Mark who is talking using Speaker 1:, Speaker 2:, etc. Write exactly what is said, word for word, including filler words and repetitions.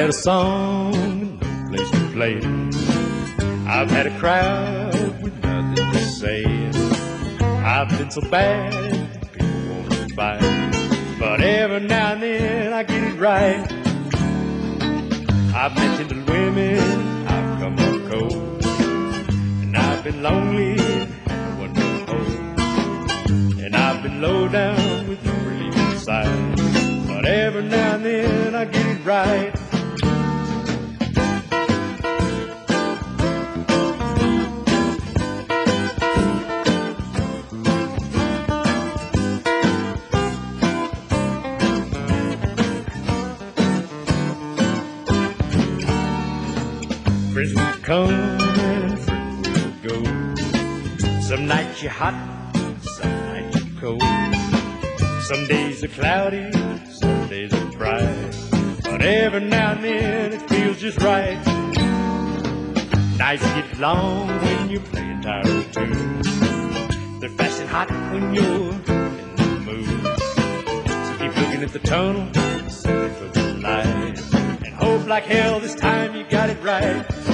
Speaker 1: had a song, no place to play it. I've had a crowd with nothing to say. I've been so bad, people want to fight, but every now and then I get it right. I've met tender women, I've come up cold, and I've been lonely and had one to hold, and I've been low down with no relief inside, but every now and then I get it right. Friends will come and friends will go. Some nights you're hot, some nights you're cold. Some days are cloudy, some days are bright, but every now and then it feels just right. Nights get long when you're playing tired tunes. They're fast and hot when you're in the mood. So keep looking at the tunnel, searching for the light, and hope like hell this time you got it right.